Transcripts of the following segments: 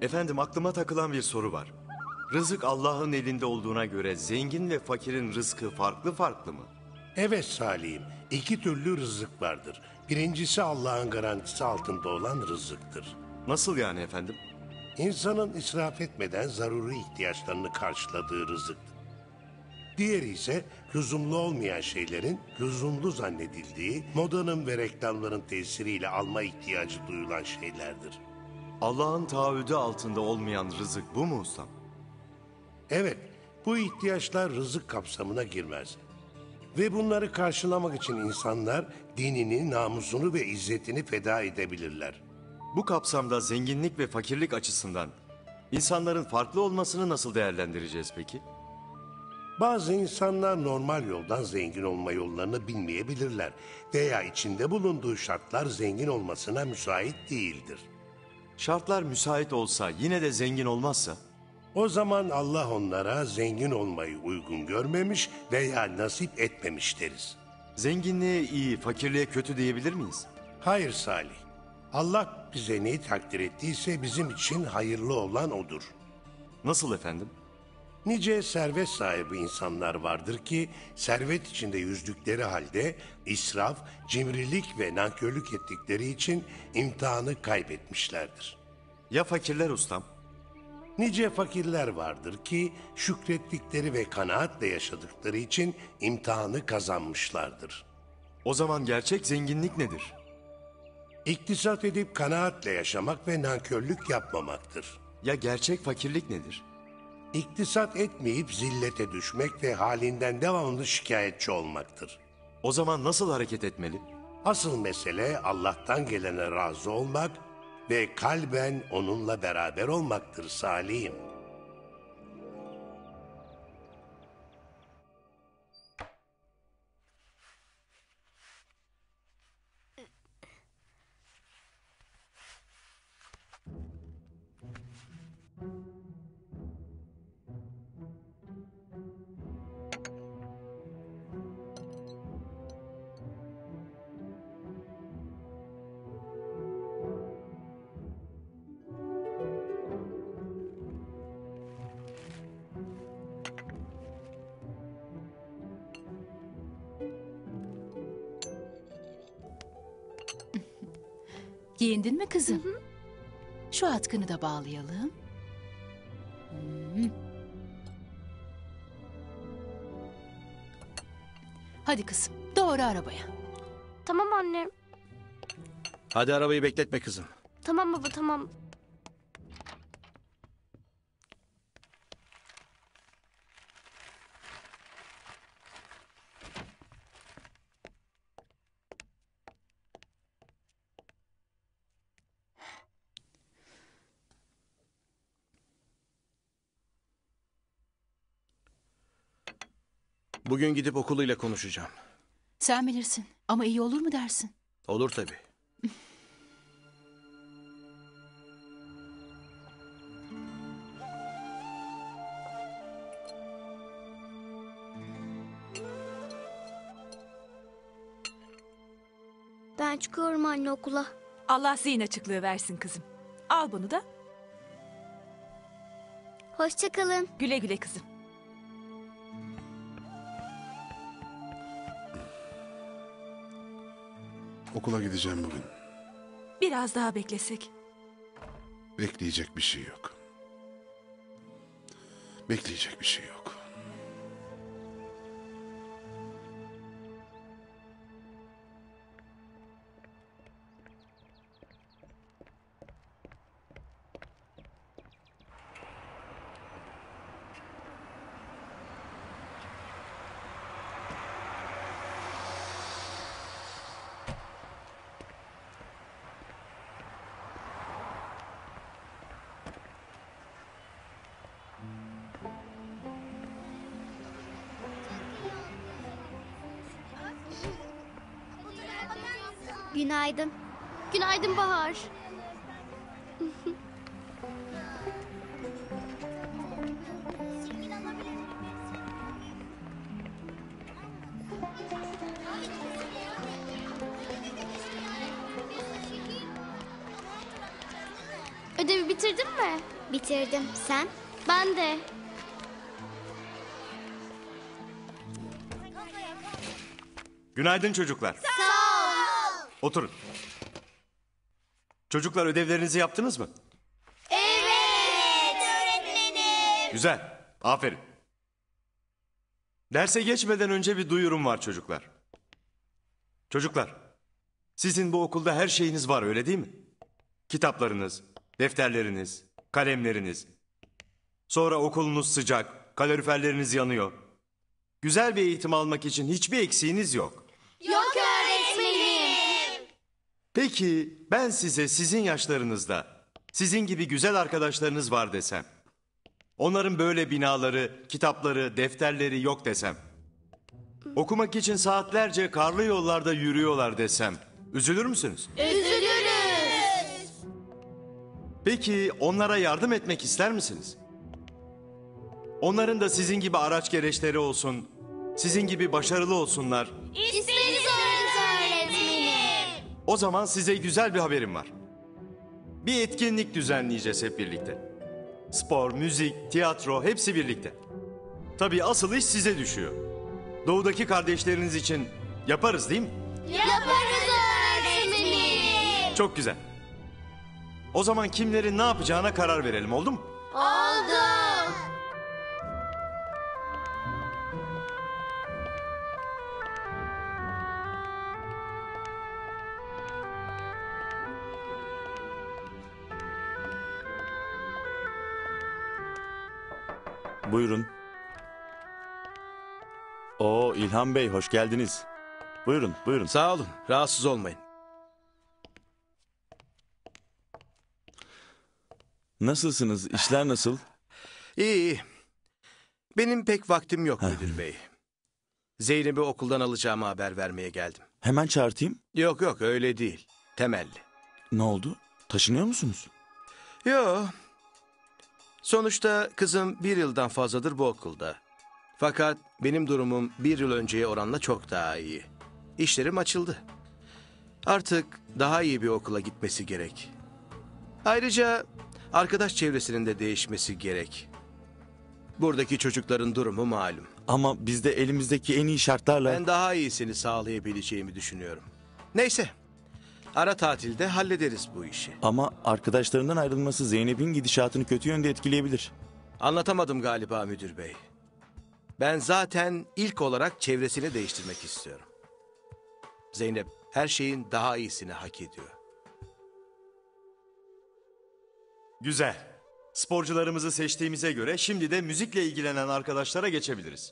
Efendim aklıma takılan bir soru var. Rızık Allah'ın elinde olduğuna göre zengin ve fakirin rızkı farklı farklı mı? Evet Salih'im, iki türlü rızık vardır. Birincisi Allah'ın garantisi altında olan rızıktır. Nasıl yani efendim? İnsanın israf etmeden zaruri ihtiyaçlarını karşıladığı rızıktır. Diğeri ise lüzumlu olmayan şeylerin lüzumlu zannedildiği, modanın ve reklamların tesiriyle alma ihtiyacı duyulan şeylerdir. Allah'ın taahhüdü altında olmayan rızık bu mu ustam? Evet, bu ihtiyaçlar rızık kapsamına girmez. Ve bunları karşılamak için insanlar dinini, namusunu ve izzetini feda edebilirler. Bu kapsamda zenginlik ve fakirlik açısından insanların farklı olmasını nasıl değerlendireceğiz peki? Bazı insanlar normal yoldan zengin olma yollarını bilmeyebilirler veya içinde bulunduğu şartlar zengin olmasına müsait değildir. Şartlar müsait olsa yine de zengin olmazsa? O zaman Allah onlara zengin olmayı uygun görmemiş veya nasip etmemiş deriz. Zenginliğe iyi, fakirliğe kötü diyebilir miyiz? Hayır Salih, Allah bize neyi takdir ettiyse bizim için hayırlı olan odur. Nasıl efendim? Nice servet sahibi insanlar vardır ki servet içinde yüzdükleri halde israf, cimrilik ve nankörlük ettikleri için imtihanı kaybetmişlerdir. Ya fakirler ustam? Nice fakirler vardır ki şükrettikleri ve kanaatle yaşadıkları için imtihanı kazanmışlardır. O zaman gerçek zenginlik nedir? İktisat edip kanaatle yaşamak ve nankörlük yapmamaktır. Ya gerçek fakirlik nedir? İktisat etmeyip zillete düşmek ve halinden devamlı şikayetçi olmaktır. O zaman nasıl hareket etmeli? Asıl mesele Allah'tan gelene razı olmak ve kalben onunla beraber olmaktır Salih'im. Giyindin mi kızım? Şu atkını da bağlayalım. Hadi kızım, doğru arabaya. Tamam anne. Hadi arabayı bekletme kızım. Tamam baba tamam. Bugün gidip okuluyla konuşacağım. Sen bilirsin ama iyi olur mu dersin? Olur tabii. Ben çıkıyorum anne okula. Allah zihin açıklığı versin kızım. Al bunu da. Hoşça kalın. Güle güle kızım. Okula gideceğim bugün. Biraz daha beklesek. Bekleyecek bir şey yok. Bekleyecek bir şey yok. Günaydın. Günaydın Bahar. Ödevi bitirdin mi? Bitirdim. Sen? Ben de. Günaydın çocuklar. Sağ ol. Oturun. Çocuklar ödevlerinizi yaptınız mı? Evet öğretmenim. Güzel. Aferin. Derse geçmeden önce bir duyurum var çocuklar. Çocuklar, sizin bu okulda her şeyiniz var öyle değil mi? Kitaplarınız, defterleriniz, kalemleriniz. Sonra okulunuz sıcak, kaloriferleriniz yanıyor. Güzel bir eğitim almak için hiçbir eksiğiniz yok. Yok öğretmenim. Peki ben size sizin yaşlarınızda sizin gibi güzel arkadaşlarınız var desem. Onların böyle binaları, kitapları, defterleri yok desem. Okumak için saatlerce karlı yollarda yürüyorlar desem. Üzülür müsünüz? Üzülürüz. Peki onlara yardım etmek ister misiniz? Onların da sizin gibi araç gereçleri olsun, sizin gibi başarılı olsunlar. İsteriz öğretmenim. O zaman size güzel bir haberim var. Bir etkinlik düzenleyeceğiz hep birlikte. Spor, müzik, tiyatro hepsi birlikte. Tabii asıl iş size düşüyor. Doğudaki kardeşleriniz için yaparız değil mi? Yaparız öğretmenim. Çok güzel. O zaman kimlerin ne yapacağına karar verelim oldu mu? Oldu. Buyurun. Oo İlhan Bey hoş geldiniz. Buyurun buyurun. Sağ olun. Rahatsız olmayın. Nasılsınız? İşler nasıl? İyi iyi. Benim pek vaktim yok müdür bey. Zeynep'i okuldan alacağımı haber vermeye geldim. Hemen çağırtayım. Yok yok öyle değil. Temelli. Ne oldu? Taşınıyor musunuz? Yok. Sonuçta kızım 1 yıldan fazladır bu okulda. Fakat benim durumum 1 yıl önceye oranla çok daha iyi. İşlerim açıldı. Artık daha iyi bir okula gitmesi gerek. Ayrıca arkadaş çevresinin de değişmesi gerek. Buradaki çocukların durumu malum. Ama biz de elimizdeki en iyi şartlarla... Ben daha iyisini sağlayabileceğimi düşünüyorum. Neyse. Ara tatilde hallederiz bu işi. Ama arkadaşlarından ayrılması Zeynep'in gidişatını kötü yönde etkileyebilir. Anlatamadım galiba müdür bey. Ben zaten ilk olarak çevresini değiştirmek istiyorum. Zeynep her şeyin daha iyisini hak ediyor. Güzel. Sporcularımızı seçtiğimize göre şimdi de müzikle ilgilenen arkadaşlara geçebiliriz.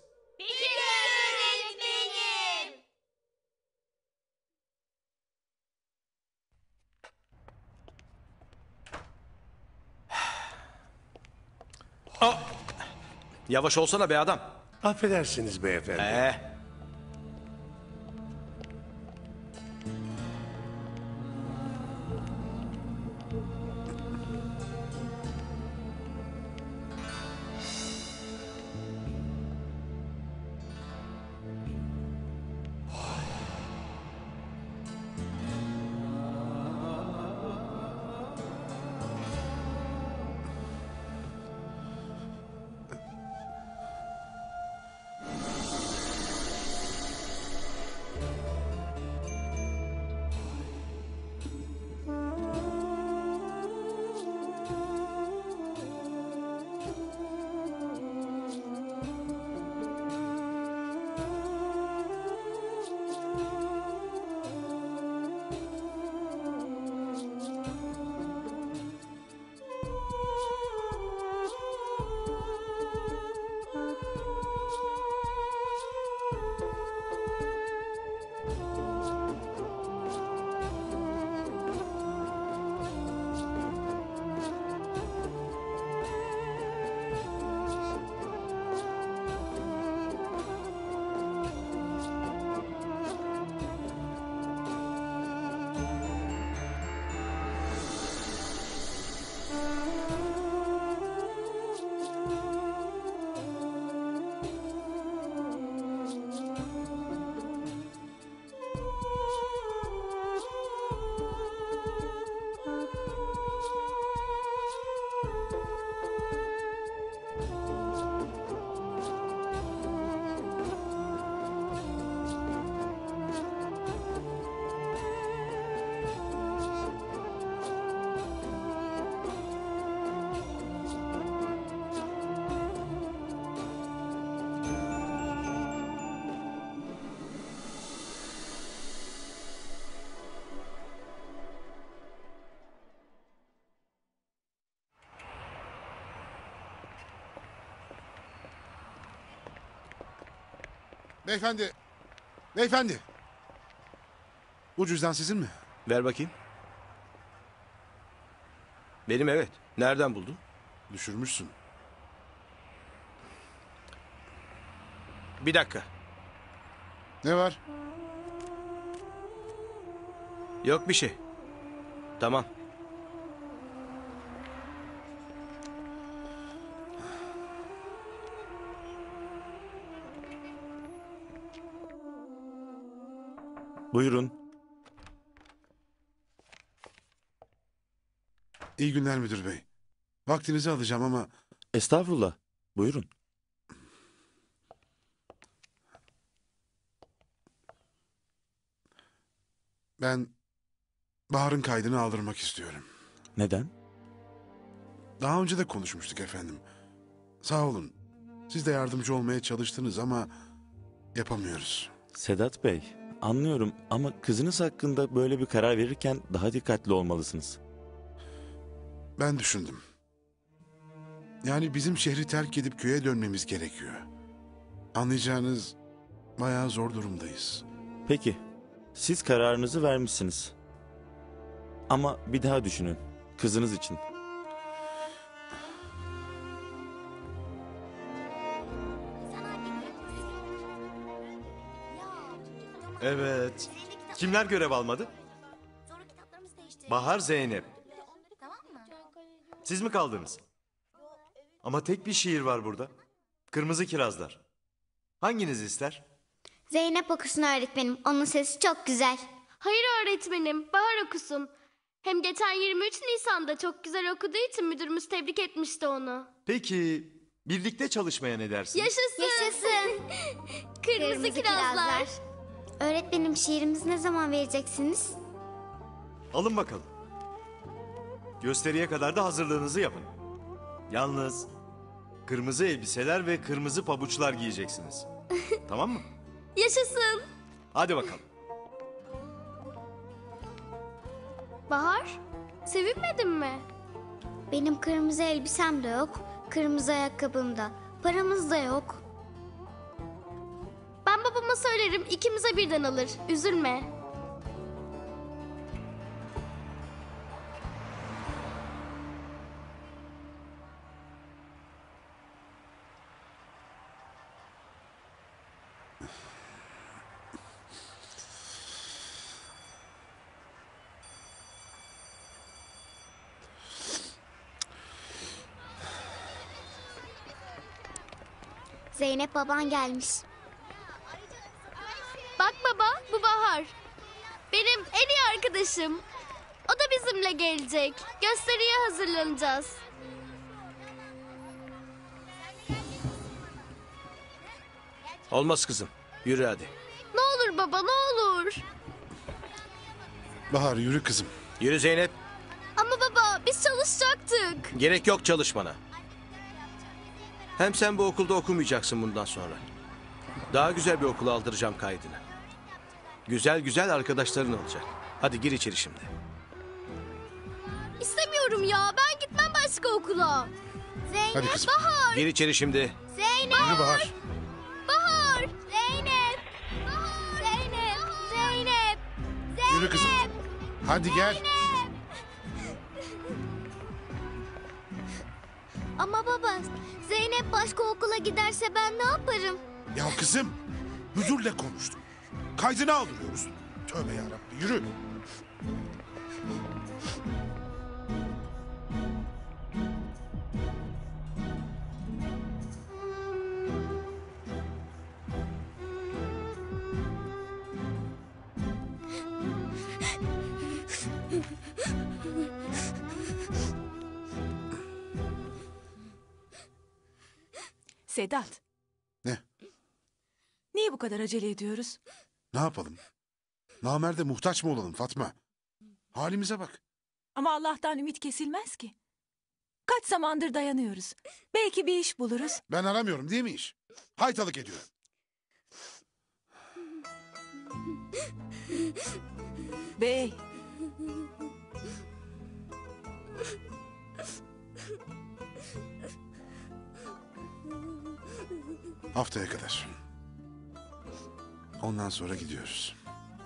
Yavaş olsana be adam. Affedersiniz beyefendi. Beyefendi. Beyefendi. Bu cüzdan sizin mi? Ver bakayım. Benim, evet. Nereden buldun? Düşürmüşsün. Bir dakika. Ne var? Yok bir şey. Tamam. Buyurun. İyi günler müdür bey. Vaktinizi alacağım ama Estağfurullah. Buyurun. ben Bahar'ın kaydını aldırmak istiyorum. Neden? Daha önce de konuşmuştuk efendim. Sağ olun. Siz de yardımcı olmaya çalıştınız ama yapamıyoruz. Sedat Bey, anlıyorum ama kızınız hakkında böyle bir karar verirken daha dikkatli olmalısınız. Ben düşündüm. Yani bizim şehri terk edip köye dönmemiz gerekiyor. Anlayacağınız bayağı zor durumdayız. Peki, siz kararınızı vermişsiniz. Ama bir daha düşünün, kızınız için. Evet. Kimler görev almadı? Bahar, Zeynep. Siz mi kaldınız? Ama tek bir şiir var burada. Kırmızı Kirazlar. Hanginiz ister? Zeynep okusun öğretmenim. Onun sesi çok güzel. Hayır öğretmenim, Bahar okusun. Hem geçen 23 Nisan'da çok güzel okuduğu için müdürümüz tebrik etmişti onu. Peki birlikte çalışmaya ne dersin? Yaşasın. Yaşasın. Kırmızı kirazlar. Öğretmenim şiirimizi ne zaman vereceksiniz? Alın bakalım. Gösteriye kadar da hazırlığınızı yapın. Yalnız kırmızı elbiseler ve kırmızı pabuçlar giyeceksiniz. Tamam mı? Yaşasın. Hadi bakalım. Bahar, sevinmedin mi? Benim kırmızı elbisem de yok. Kırmızı ayakkabım da. Paramız da yok. Ben babama söylerim, ikimize birden alır. Üzülme. Zeynep baban gelmiş. Bak baba, bu Bahar. Benim en iyi arkadaşım. O da bizimle gelecek. Gösteriye hazırlanacağız. Olmaz kızım. Yürü hadi. Ne olur baba, ne olur. Bahar yürü kızım. Yürü Zeynep. Ama baba, biz çalışacaktık. Gerek yok çalışmana. Hem sen bu okulda okumayacaksın bundan sonra. Daha güzel bir okula aldıracağım kaydını. Güzel güzel arkadaşların olacak. Hadi gir içeri şimdi. İstemiyorum ya, ben gitmem başka okula. Zeynep, Hadi kızım. Gir içeri şimdi. Zeynep, Yürü Bahar. Bahar! Zeynep, Zeynep, Zeynep, Yürü kızım. Hadi gel. Ama baba, Zeynep başka okula giderse ben ne yaparım? Ya kızım. Müdürle konuştum. Kaydını aldırıyoruz. Tövbe yarabbim yürü. Sedat, Ne? niye bu kadar acele ediyoruz? Ne yapalım? Namerde muhtaç mı olalım Fatma? Halimize bak. Ama Allah'tan ümit kesilmez ki. Kaç zamandır dayanıyoruz. Belki bir iş buluruz. Ben aramıyorum değil mi iş? Haytalık ediyorum. Bey, Haftaya kadar. Ondan sonra gidiyoruz.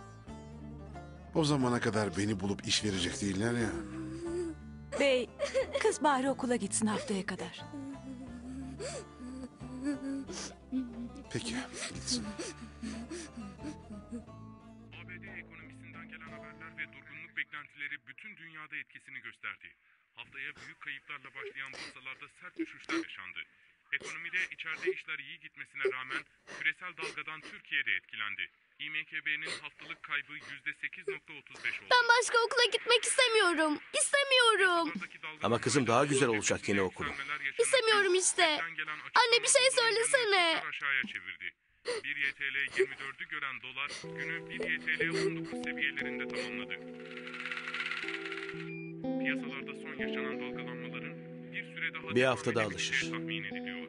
O zamana kadar beni bulup iş verecek değiller ya. Bey, kız bari okula gitsin haftaya kadar. Peki, gitsin. ABD ekonomisinden gelen haberler ve durgunluk beklentileri bütün dünyada etkisini gösterdi. Haftaya büyük kayıplarla başlayan borsalarda sert düşüşler yaşandı. Ekonomide içeride işler iyi gitmesine rağmen küresel dalgadan Türkiye de etkilendi. İMKB'nin haftalık kaybı %8.35 oldu. Ben başka okula gitmek istemiyorum. İstemiyorum. Ama kızım daha güzel olacak yine okulun. İstemiyorum işte. Anne bir şey söylesene. Aşağıya çevirdi. 1 YTL 24'ü gören dolar günü 1 YTL 19 seviyelerinde tamamladı. Piyasalarda son yaşanan dalgalanmaların bir süre daha Bir devam haftada edebileceği alışır. tahmin ediliyor.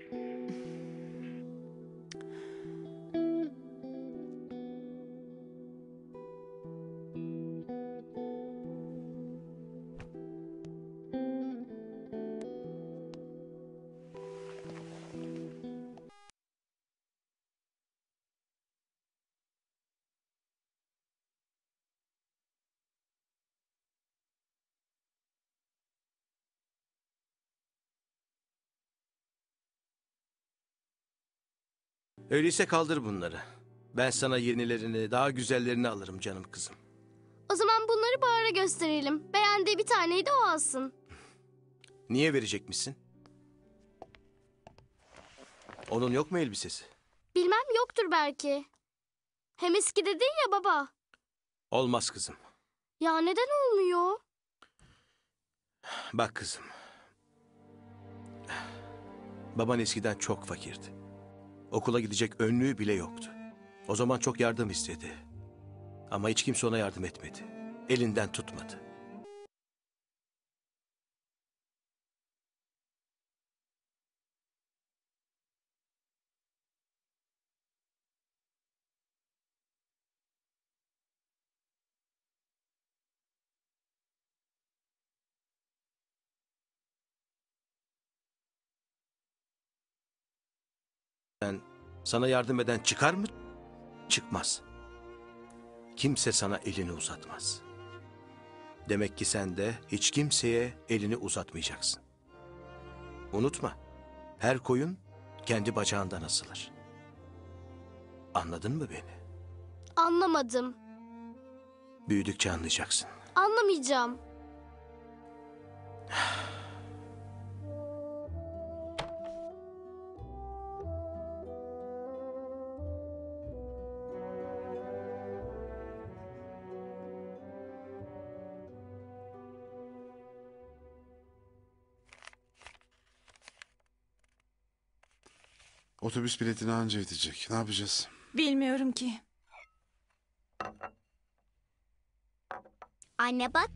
Öyleyse kaldır bunları. Ben sana yenilerini, daha güzellerini alırım canım kızım. O zaman bunları Bahar'a gösterelim. Beğendiği bir taneyi de o alsın. Niye verecekmişsin? Onun yok mu elbisesi? Bilmem, yoktur belki. Hem eski dedin ya baba. Olmaz kızım. Ya neden olmuyor? Bak kızım. Baban eskiden çok fakirdi. Okula gidecek önlüğü bile yoktu. O zaman çok yardım istedi. Ama hiç kimse ona yardım etmedi. Elinden tutmadı. Sana yardım eden çıkar mı? Çıkmaz. Kimse sana elini uzatmaz. Demek ki sen de hiç kimseye elini uzatmayacaksın. Unutma, her koyun kendi bacağından asılır. Anladın mı beni? Anlamadım. Büyüdükçe anlayacaksın. Anlamayacağım. Otobüs biletini anca yetecek. Ne yapacağız? Bilmiyorum ki. Anne bak.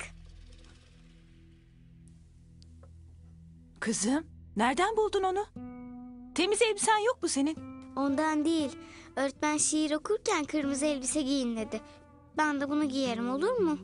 Kızım, nereden buldun onu? Temiz elbisen yok mu senin? Ondan değil. Öğretmen şiir okurken kırmızı elbise giyin dedi. Ben de bunu giyerim, olur mu?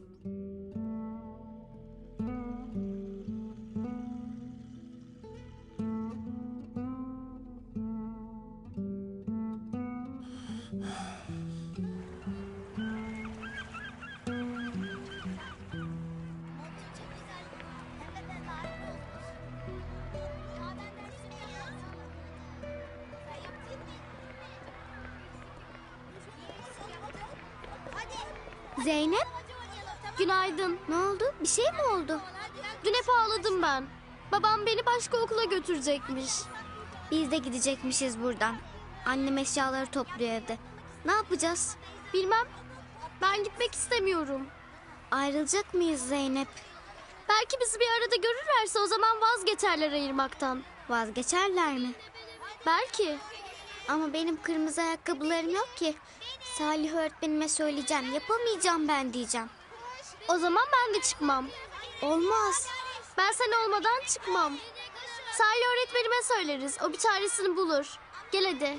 Zeynep, Günaydın. ne oldu? Bir şey mi oldu? Dün hep ağladım ben. Babam beni başka okula götürecekmiş. Biz de gidecekmişiz buradan. Annem eşyaları topluyor evde. Ne yapacağız? Bilmem. Ben gitmek istemiyorum. Ayrılacak mıyız Zeynep? Belki bizi bir arada görürlerse o zaman vazgeçerler ayırmaktan. Vazgeçerler mi? Belki. Ama benim kırmızı ayakkabılarım yok ki. Salih öğretmenime söyleyeceğim. Yapamayacağım ben diyeceğim. O zaman ben de çıkmam. Olmaz. Ben sen olmadan çıkmam. Salih öğretmenime söyleriz. O bir çaresini bulur. Gel hadi.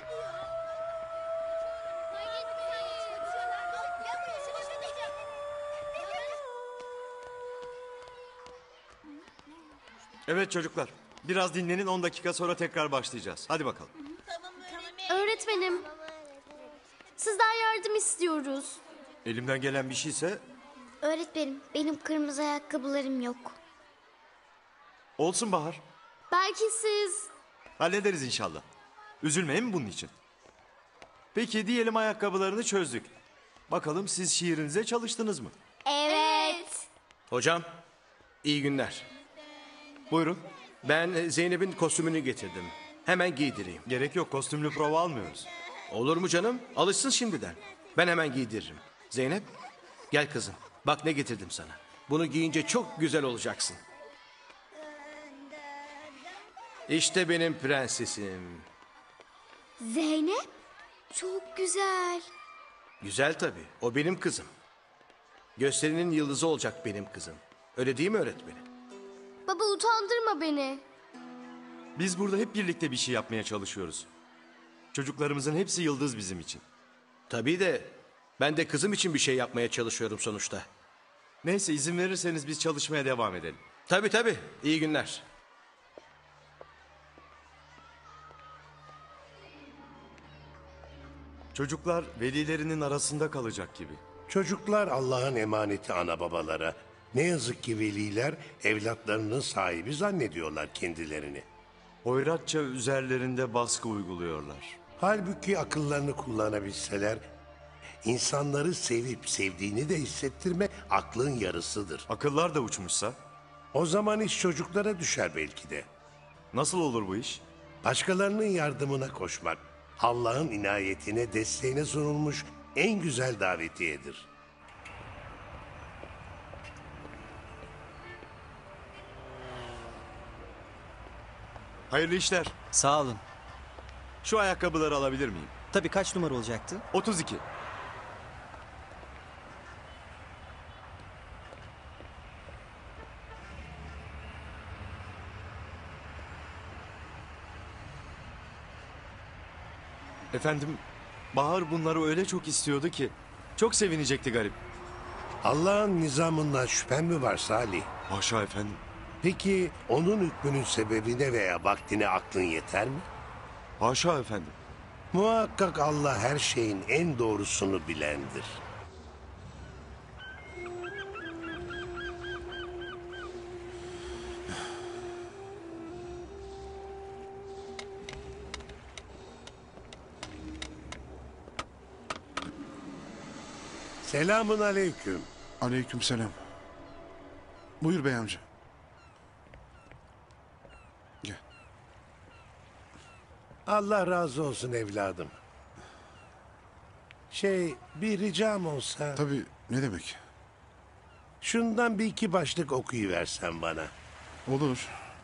Evet çocuklar. Biraz dinlenin, 10 dakika sonra tekrar başlayacağız. Hadi bakalım. Öğretmenim. Sizden yardım istiyoruz. Elimden gelen bir şeyse Öğretmenim, benim kırmızı ayakkabılarım yok. olsun Bahar. Belki siz... Hallederiz inşallah. Üzülme hem bunun için. Peki diyelim ayakkabılarını çözdük. Bakalım siz şiirinize çalıştınız mı? Evet. Hocam, iyi günler. Buyurun. Ben Zeynep'in kostümünü getirdim. Hemen giydireyim. Gerek yok, kostümlü prova almıyoruz. Olur mu canım? Alışsın şimdiden. Ben hemen giydiririm. Zeynep, gel kızım. Bak ne getirdim sana. Bunu giyince çok güzel olacaksın. İşte benim prensesim. Zeynep, çok güzel. Güzel tabii. O benim kızım. Gösterinin yıldızı olacak benim kızım. Öyle değil mi öğretmenim? Baba utandırma beni. Biz burada hep birlikte bir şey yapmaya çalışıyoruz. Çocuklarımızın hepsi yıldız bizim için. Tabii de ben de kızım için bir şey yapmaya çalışıyorum sonuçta. Neyse izin verirseniz biz çalışmaya devam edelim. Tabii. İyi günler. Çocuklar velilerinin arasında kalacak gibi. Çocuklar Allah'ın emaneti ana babalara. Ne yazık ki veliler evlatlarının sahibi zannediyorlar kendilerini. Hoyratça üzerlerinde baskı uyguluyorlar. Halbuki akıllarını kullanabilseler, insanları sevip sevdiğini de hissettirme aklın yarısıdır. Akıllar da uçmuşsa O zaman iş çocuklara düşer belki de. nasıl olur bu iş? Başkalarının yardımına koşmak, Allah'ın inayetine, desteğine sunulmuş en güzel davetiyedir. Hayırlı işler. Sağ olun. Şu ayakkabıları alabilir miyim? Tabii kaç numara olacaktı? 32. Efendim, Bahar bunları öyle çok istiyordu ki çok sevinecekti garip. Allah'ın nizamından şüphen mi var Salih? Haşa efendim. Peki onun hükmünün sebebine veya vaktine aklın yeter mi? Haşa efendim. Muhakkak Allah her şeyin en doğrusunu bilendir. Selamun aleyküm. Aleykümselam. Buyur bey amca. Gel. Allah razı olsun evladım. Bir ricam olsa... Tabii, ne demek? Şundan bir iki başlık okuyuversen bana. Olur.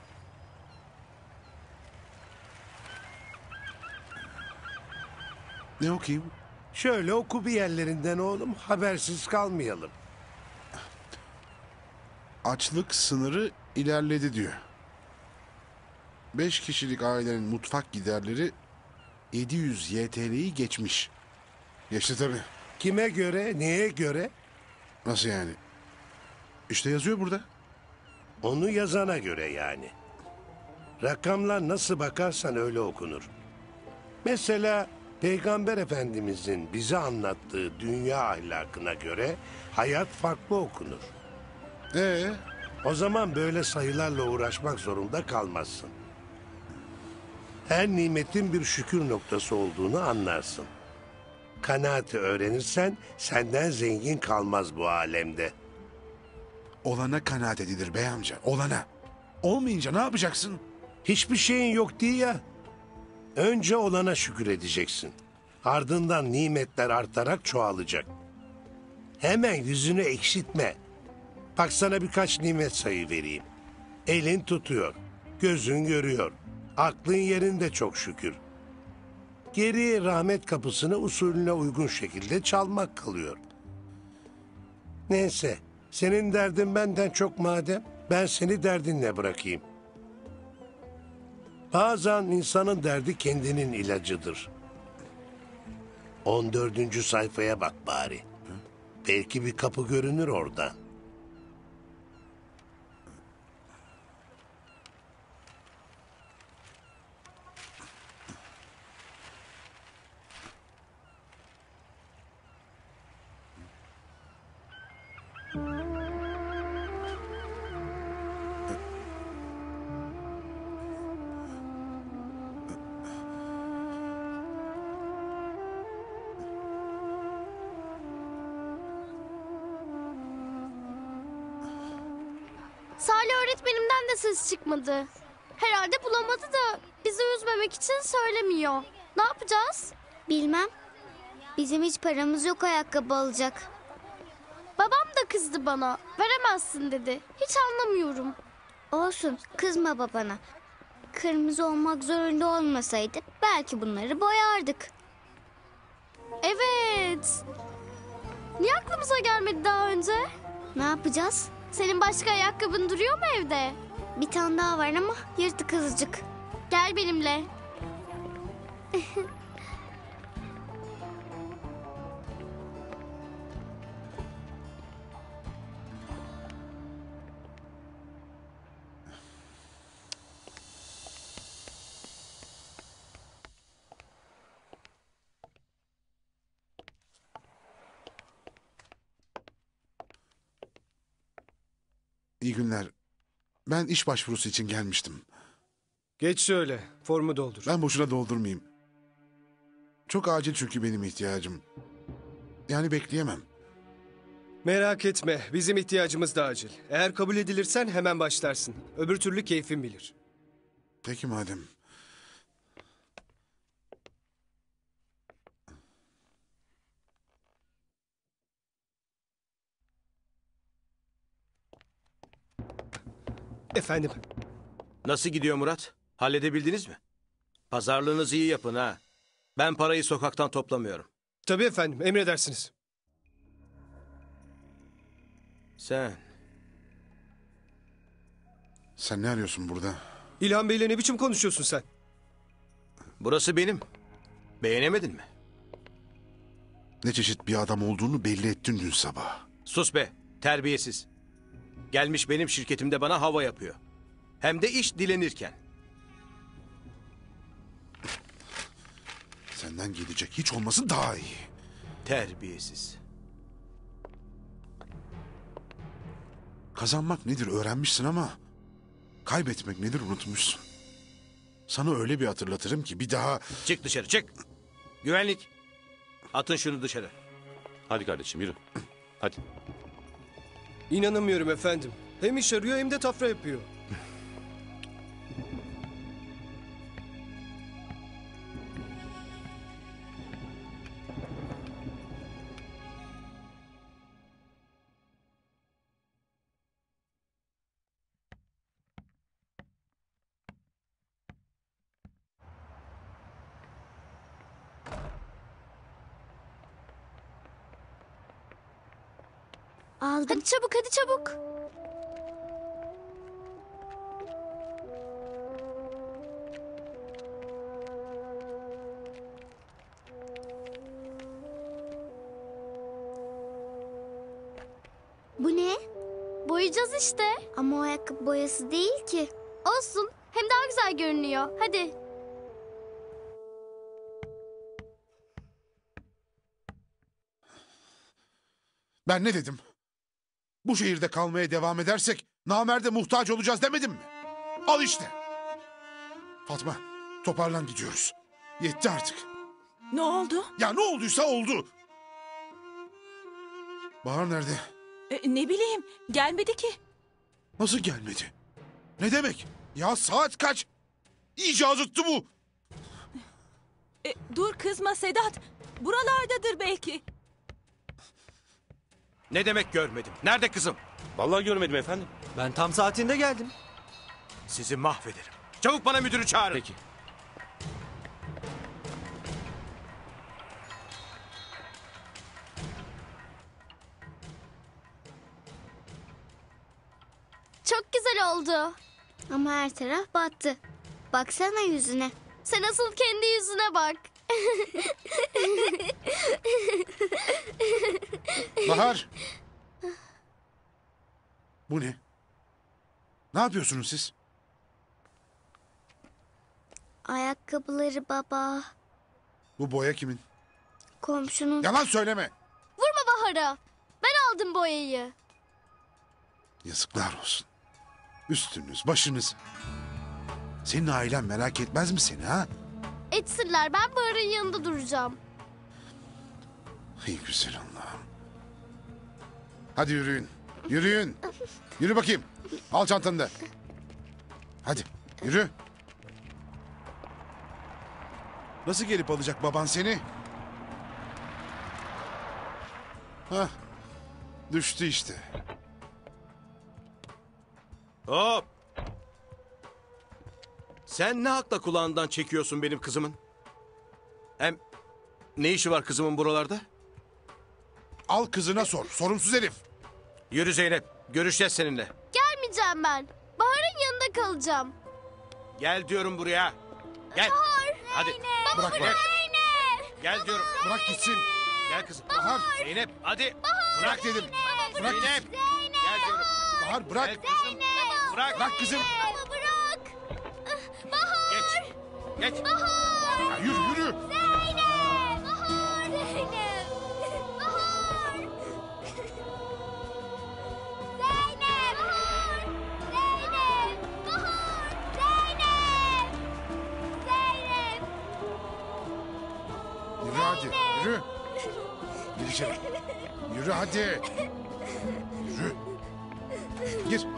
Ne okuyayım? Şöyle oku bir yerlerinden oğlum, habersiz kalmayalım. Açlık sınırı ilerledi diyor. 5 kişilik ailenin mutfak giderleri 700 YTL'yi geçmiş. Geçti tabii. Kime göre, neye göre? Nasıl yani? İşte yazıyor burada. Onu yazana göre yani. Rakamlar nasıl bakarsan öyle okunur. Mesela Peygamber Efendimizin bize anlattığı dünya ahlakına göre hayat farklı okunur. O zaman böyle sayılarla uğraşmak zorunda kalmazsın. Her nimetin bir şükür noktası olduğunu anlarsın. Kanaati öğrenirsen senden zengin kalmaz bu alemde. Olana kanaat edilir bey amca, olana. Olmayınca ne yapacaksın? Hiçbir şeyin yok diye ya. Önce olana şükür edeceksin. Ardından nimetler artarak çoğalacak. Hemen yüzünü ekşitme. Bak sana birkaç nimet sayı vereyim. Elin tutuyor, gözün görüyor, aklın yerinde çok şükür. Geriye rahmet kapısını usulüne uygun şekilde çalmak kalıyor. Neyse, senin derdin benden çok madem, ben seni derdinle bırakayım. Bazen insanın derdi kendinin ilacıdır. 14. sayfaya bak bari. Belki bir kapı görünür oradan. Salih öğretmenimden de ses çıkmadı. Herhalde bulamadı da bizi üzmemek için söylemiyor. Ne yapacağız? Bilmem. Bizim hiç paramız yok ayakkabı alacak. Babam da kızdı bana. Veremezsin dedi. Hiç anlamıyorum. Olsun, kızma babana. Kırmızı olmak zorunda olmasaydı belki bunları boyardık. Evet. Niye aklımıza gelmedi daha önce? Ne yapacağız? Senin başka ayakkabın duruyor mu evde? Bir tane daha var ama yırtık azıcık. Gel benimle. İyi günler. Ben iş başvurusu için gelmiştim. Geç şöyle, formu doldur. Ben boşuna doldurmayayım. Çok acil çünkü benim ihtiyacım. Yani bekleyemem. Merak etme, bizim ihtiyacımız da acil. Eğer kabul edilirsen hemen başlarsın. Öbür türlü keyfin bilir. Peki madem. Efendim, Nasıl gidiyor Murat? Halledebildiniz mi? Pazarlığınızı iyi yapın ha. Ben parayı sokaktan toplamıyorum. tabii efendim, emredersiniz. Sen Sen ne arıyorsun burada? İlhan Bey'le ne biçim konuşuyorsun sen? burası benim. Beğenemedin mi? Ne çeşit bir adam olduğunu belli ettin dün sabah. Sus be, terbiyesiz. Gelmiş benim şirketimde bana hava yapıyor. Hem de iş dilenirken. Senden gelecek hiç olması daha iyi. Terbiyesiz. Kazanmak nedir öğrenmişsin ama kaybetmek nedir unutmuşsun. Sana öyle bir hatırlatırım ki bir daha... Çık dışarı, çık. Güvenlik. Atın şunu dışarı. Hadi kardeşim yürü. Hadi. İnanamıyorum efendim. Hem iş arıyor hem de tafra yapıyor. Aldım. Hadi çabuk, hadi çabuk. Bu ne? Boyayacağız işte. Ama o ayakkabı boyası değil ki. Olsun. Hem daha güzel görünüyor. Hadi. Ben ne dedim? Bu şehirde kalmaya devam edersek namerde muhtaç olacağız demedim mi? Al işte. Fatma, toparlan gidiyoruz. Yetti artık. Ne oldu? Ya ne olduysa oldu. Bahar nerede? Ne bileyim, gelmedi ki. Nasıl gelmedi? Ne demek? Ya saat kaç? İyice azıttı bu. Dur kızma Sedat. Buralardadır belki. Ne demek görmedim? Nerede kızım? Vallahi görmedim efendim. Ben tam saatinde geldim. Sizi mahvederim. Çabuk bana müdürü çağırın. Peki. Çok güzel oldu. Ama her taraf battı. Baksana yüzüne. Sen asıl kendi yüzüne bak. Bahar. Bu ne? Ne yapıyorsunuz siz? Ayakkabıları baba. Bu boya kimin? Komşunun. Yalan söyleme. Vurma Bahar'a. Ben aldım boyayı. Yazıklar olsun. Üstünüz, başınız. Senin ailen merak etmez mi seni ha? Etsinler, ben Bahar'ın yanında duracağım. Ey güzel Allah'ım. Hadi yürüyün. Yürüyün. Yürü bakayım. Al çantanı da. Hadi yürü. Nasıl gelip alacak baban seni? Hah. Düştü işte. Hop! Sen ne hakla kulağından çekiyorsun benim kızımın? Hem ne işi var kızımın buralarda? Al kızına sor. Sorumsuz herif. Yürü Zeynep, görüşeceğiz seninle. Gelmeyeceğim ben. Bahar'ın yanında kalacağım. Gel diyorum buraya. Gel. Bahar. Hadi. Bırak Zeynep. bırak. Gel diyorum. Bırak gitsin. Gel kızım. Bahar. Zeynep hadi. Bırak dedim. Bırak Zeynep. gitsin. Gel diyorum. Bahar bırak. Gel kızım. Bırak. Bırak kızım. Baba bırak. Bahar. Geç. Geç. Bahar. Ya yürü yürü. Zeynep. Bahar. Zeynep. Bahar. Zeynep. Bahar. Zeynep. Bahar. Zeynep. Zeynep. Yürü hadi. Yürü. Gir içeri. Yürü hadi. Yürü. Gir.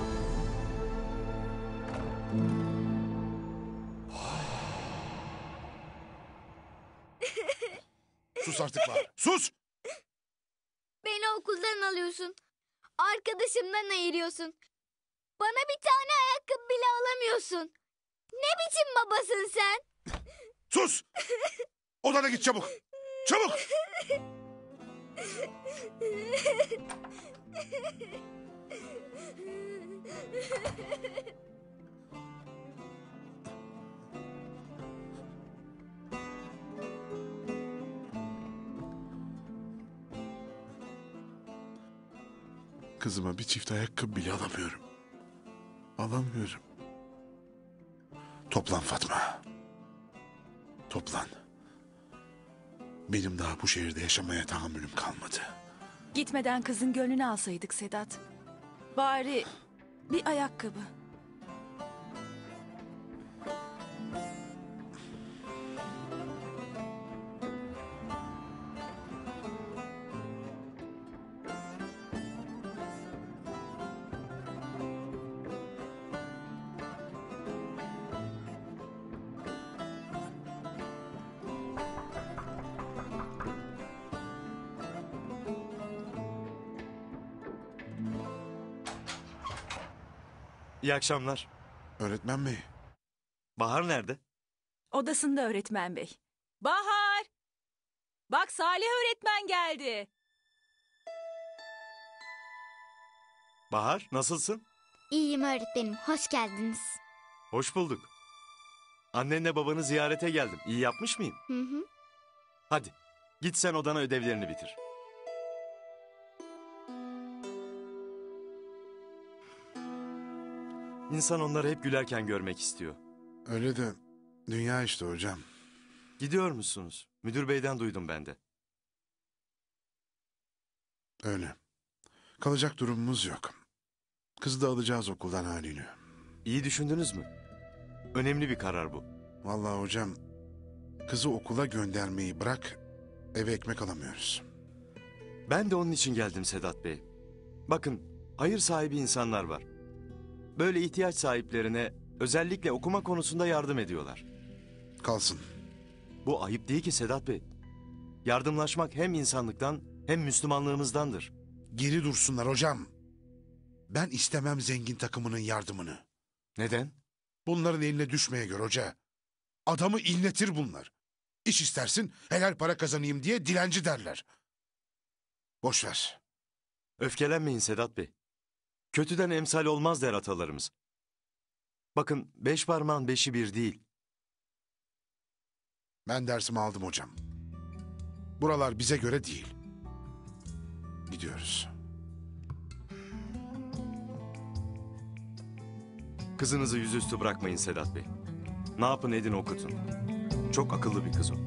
Sus artık Bahar. Sus. Beni okuldan alıyorsun. Arkadaşımdan ayırıyorsun. Bana bir tane ayakkabı bile alamıyorsun. Ne biçim babasın sen? Sus. Odana git çabuk. Çabuk. Kızıma bir çift ayakkabı bile alamıyorum. Alamıyorum. Toplan Fatma. Toplan. Benim daha bu şehirde yaşamaya tahammülüm kalmadı. Gitmeden kızın gönlünü alsaydık Sedat. Bari bir ayakkabı. İyi akşamlar. Öğretmen bey. Bahar nerede? Odasında öğretmen bey. Bahar! Bak Salih öğretmen geldi. Bahar, nasılsın? İyiyim öğretmenim. Hoş geldiniz. Hoş bulduk. Annenle babanı ziyarete geldim. İyi yapmış mıyım? Hı hı. Hadi, git sen odana ödevlerini bitir. İnsan onları hep gülerken görmek istiyor. Öyle de dünya işte hocam. Gidiyor musunuz? Müdür beyden duydum ben de. Öyle. Kalacak durumumuz yok. Kızı da alacağız okuldan haliyle. İyi düşündünüz mü? Önemli bir karar bu. Vallahi hocam kızı okula göndermeyi bırak eve ekmek alamıyoruz. Ben de onun için geldim Sedat Bey. Bakın, hayır sahibi insanlar var. Böyle ihtiyaç sahiplerine özellikle okuma konusunda yardım ediyorlar. Kalsın. Bu ayıp değil ki Sedat Bey. Yardımlaşmak hem insanlıktan hem Müslümanlığımızdandır. Geri dursunlar hocam. Ben istemem zengin takımının yardımını. Neden? Bunların eline düşmeye gör hoca. Adamı inletir bunlar. İş istersin helal para kazanayım diye dilenci derler. Boş ver. Öfkelenmeyin Sedat Bey. Kötüden emsal olmaz der atalarımız. Bakın 5 parmağın 5'i bir değil. Ben dersimi aldım hocam. Buralar bize göre değil. Gidiyoruz. Kızınızı yüzüstü bırakmayın Sedat Bey. Ne yapın edin okutun. Çok akıllı bir kız o.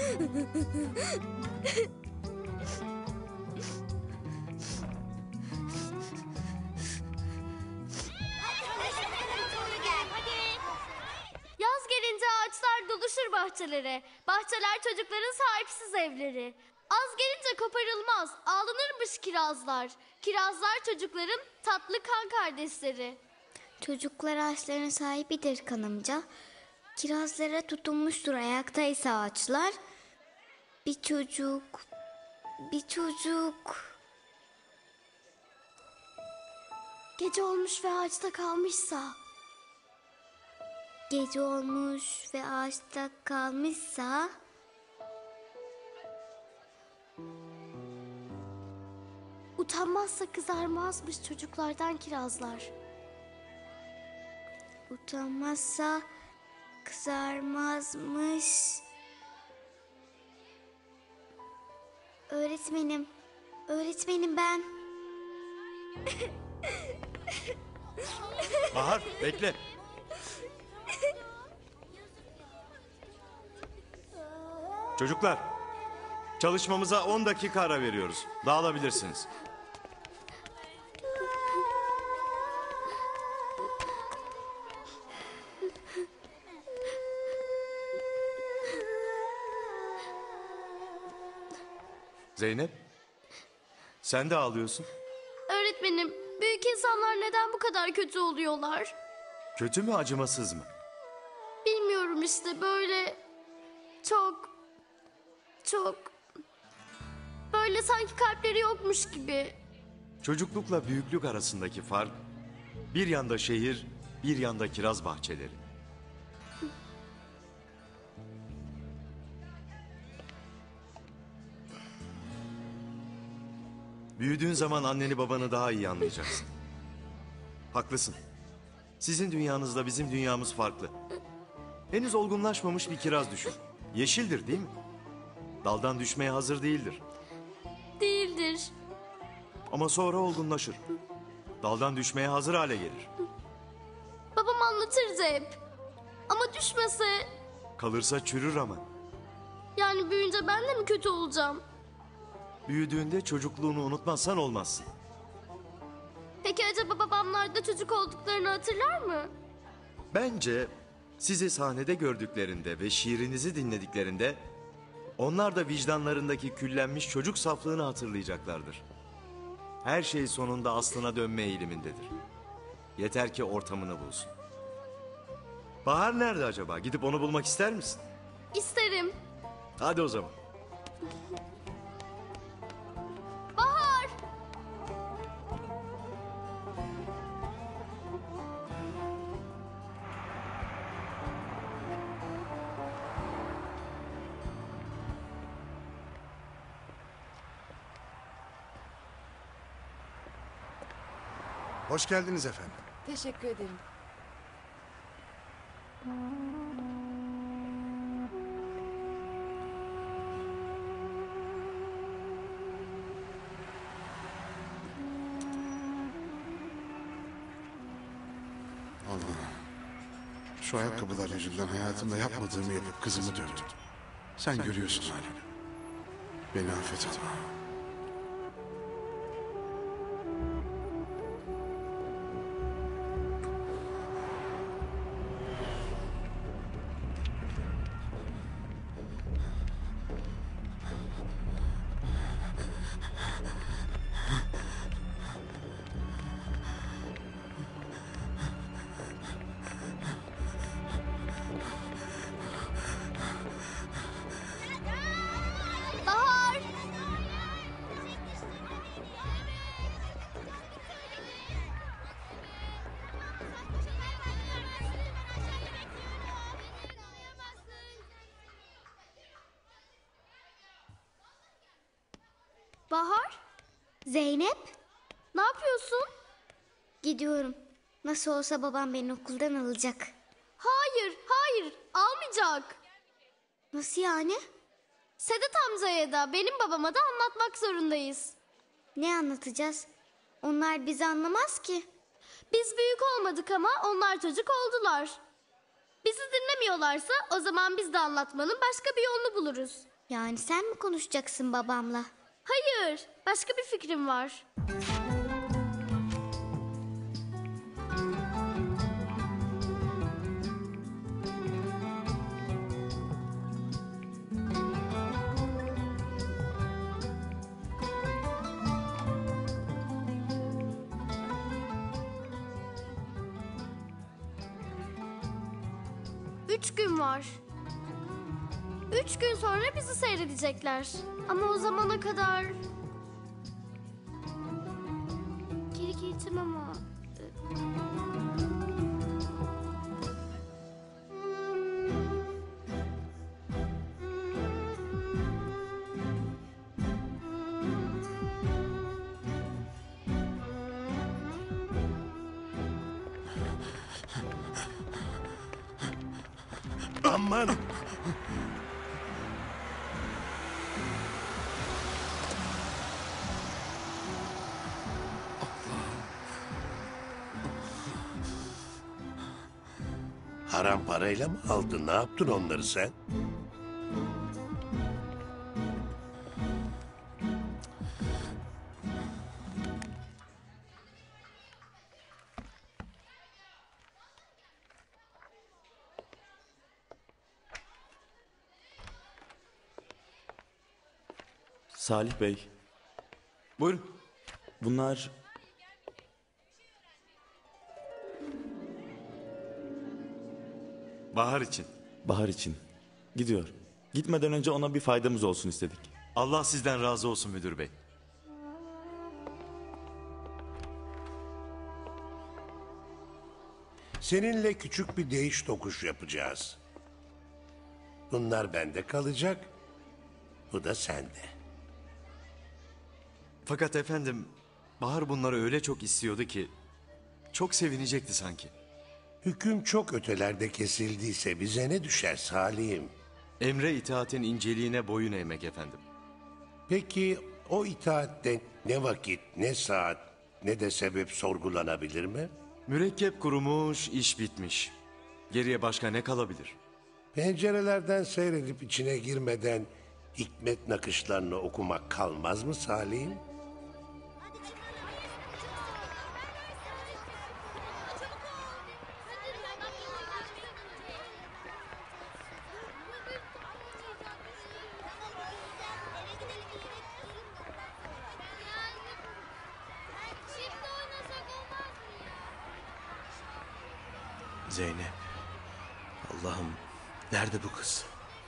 Yaz gelince ağaçlar doluşur bahçelere. Bahçeler çocukların sahipsiz evleri. Az gelince koparılmaz, ağlanırmış kirazlar. Kirazlar çocukların tatlı kan kardeşleri. Çocuklar ağaçların sahibidir kanımca. Kirazlara tutunmuştur ayaktaysa ağaçlar. Bir çocuk, bir çocuk. Gece olmuş ve ağaçta kalmışsa. Gece olmuş ve ağaçta kalmışsa. Utanmazsa kızarmazmış çocuklardan kirazlar. Utanmazsa kızarmazmış. Öğretmenim, öğretmenim ben. Bahar bekle. Çocuklar, çalışmamıza 10 dakika ara veriyoruz. Dağılabilirsiniz. Zeynep, sen de ağlıyorsun. Öğretmenim, büyük insanlar neden bu kadar kötü oluyorlar? Kötü mü, acımasız mı? Bilmiyorum işte, böyle çok böyle sanki kalpleri yokmuş gibi. Çocuklukla büyüklük arasındaki fark, bir yanda şehir, bir yanda kiraz bahçeleri. Büyüdüğün zaman anneni babanı daha iyi anlayacaksın. Haklısın. Sizin dünyanızla bizim dünyamız farklı. Henüz olgunlaşmamış bir kiraz düşün. Yeşildir değil mi? Daldan düşmeye hazır değildir. Değildir. Ama sonra olgunlaşır. Daldan düşmeye hazır hale gelir. Babam anlatırdı hep. Ama düşmese, Kalırsa çürür ama. yani büyüyünce ben de mi kötü olacağım? Büyüdüğünde çocukluğunu unutmazsan olmazsın. Peki acaba babamlar da çocuk olduklarını hatırlar mı? Bence sizi sahnede gördüklerinde ve şiirinizi dinlediklerinde onlar da vicdanlarındaki küllenmiş çocuk saflığını hatırlayacaklardır. Her şey sonunda aslına dönme eğilimindedir. Yeter ki ortamını bulsun. Bahar nerede acaba? Gidip onu bulmak ister misin? İsterim. Hadi o zaman. Bahar! Hoş geldiniz efendim. Teşekkür ederim. Allah'ım. Şu ayakkabılar yüzünden hayatımda yapmadığımı yapıp kızımı dövdüm. Sen görüyorsun halini. Beni affet Allah'ım. Bahar! Bahar? Zeynep, Ne yapıyorsun? gidiyorum. Nasıl olsa babam beni okuldan alacak. Hayır, hayır. Almayacak. Nasıl yani? Sedat amcaya da benim babama da anlatmak zorundayız. Ne anlatacağız? Onlar bizi anlamaz ki. Biz büyük olmadık ama onlar çocuk oldular. Bizi dinlemiyorlarsa o zaman biz de anlatmanın başka bir yolunu buluruz. Yani sen mi konuşacaksın babamla? Hayır, başka bir fikrim var. Üç gün var. 3 gün sonra bizi seyredecekler. Ama o zamana kadar... Geri gideceğim ama... Aman! Haram parayla mı aldın? Ne yaptın onları sen? Salih Bey, Buyurun. bunlar Bahar için. Bahar için. Gidiyor. Gitmeden önce ona bir faydamız olsun istedik. Allah sizden razı olsun müdür bey. Seninle küçük bir değiş tokuş yapacağız. Bunlar bende kalacak. Bu da sende. Fakat efendim, Bahar bunları öyle çok istiyordu ki... ...çok sevinecekti sanki. Hüküm çok ötelerde kesildiyse bize ne düşer Salih'im? Emre itaatin inceliğine boyun eğmek efendim. Peki o itaatte ne vakit, ne saat, ne de sebep sorgulanabilir mi? Mürekkep kurumuş, iş bitmiş. Geriye başka ne kalabilir? Pencerelerden seyredip içine girmeden hikmet nakışlarını okumak kalmaz mı Salih'im? Zeynep. Allah'ım, nerede bu kız?